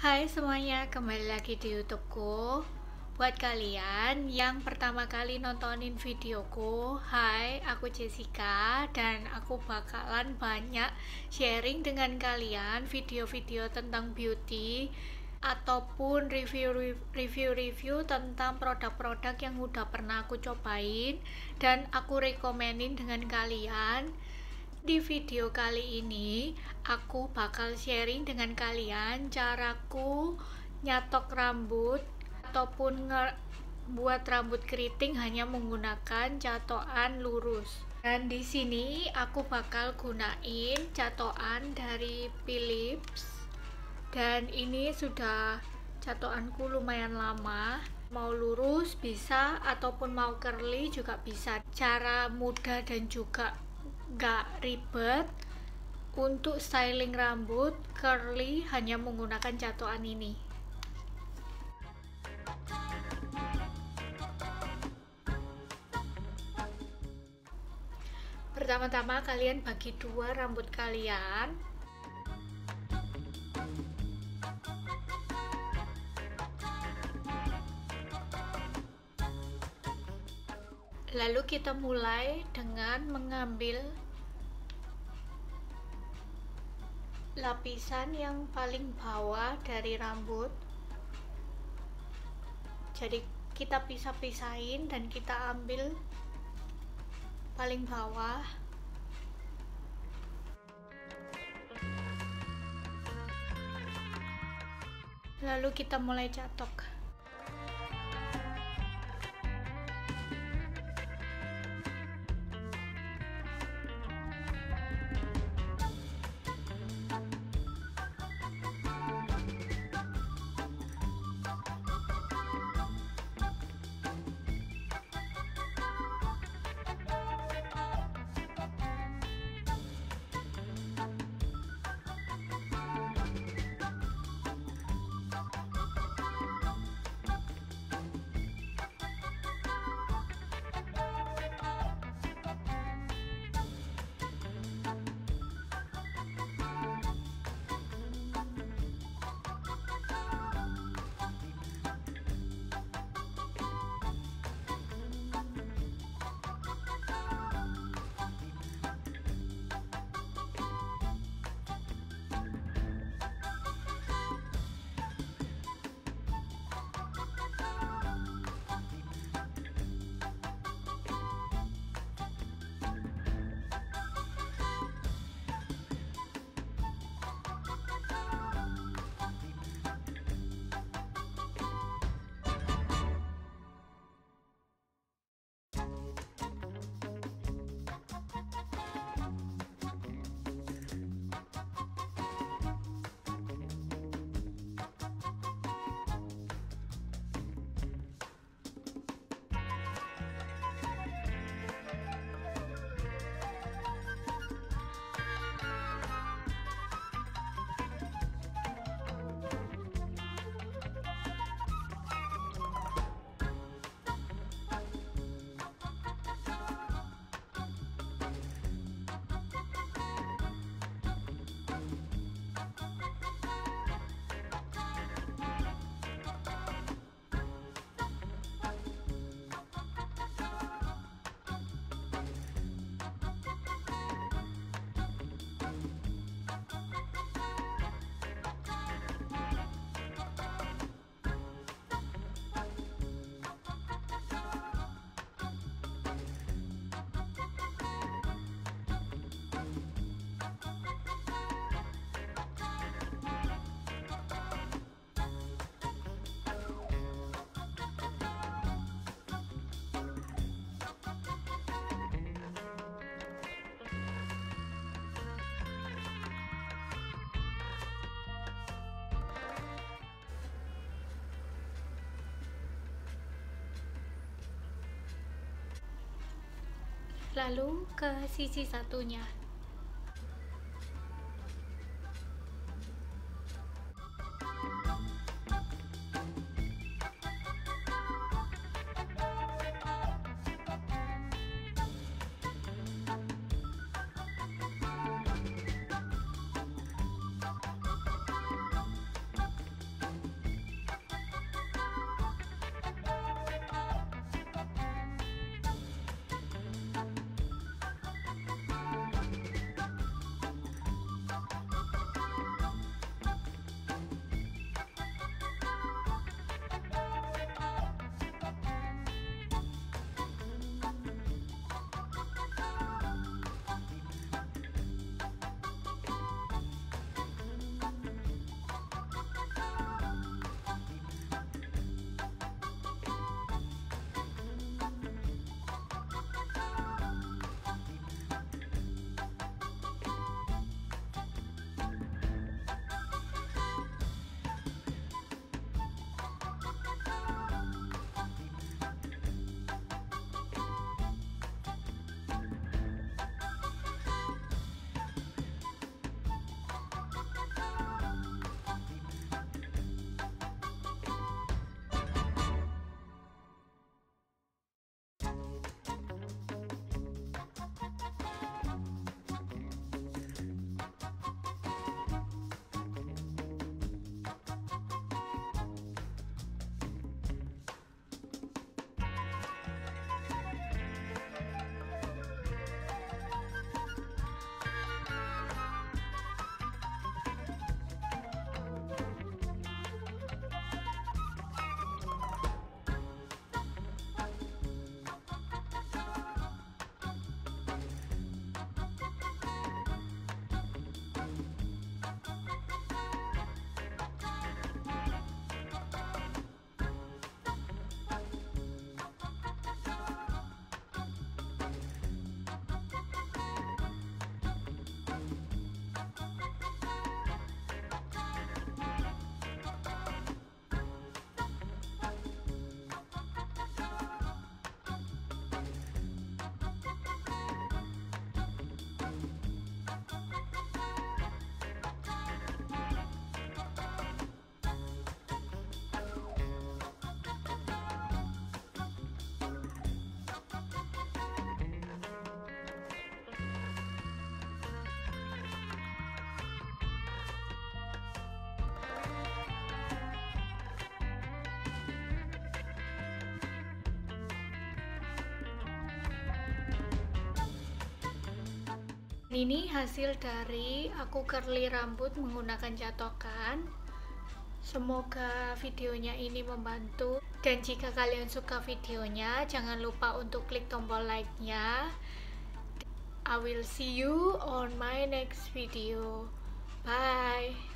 Hai semuanya, kembali lagi di YouTubeku. Buat kalian yang pertama kali nontonin videoku, hai, aku Jessica dan aku bakalan banyak sharing dengan kalian video-video tentang beauty ataupun review-review tentang produk-produk yang udah pernah aku cobain dan aku rekomenin dengan kalian. Di video kali ini, aku bakal sharing dengan kalian caraku nyatok rambut ataupun buat rambut keriting hanya menggunakan catokan lurus. Dan di sini aku bakal gunain catokan dari Philips. Dan ini sudah catokanku lumayan lama. Mau lurus bisa ataupun mau curly juga bisa. Cara mudah dan juga gak ribet untuk styling rambut curly hanya menggunakan catokan ini. Pertama-tama kalian bagi dua rambut kalian. Lalu kita mulai dengan mengambil lapisan yang paling bawah dari rambut. Jadi kita pisah-pisahin dan kita ambil paling bawah. Lalu kita mulai catok. Lalu ke sisi satunya. ini hasil dari aku curly rambut menggunakan catokan. Semoga videonya ini membantu, dan jika kalian suka videonya jangan lupa untuk klik tombol like-nya. I will see you on my next video. Bye.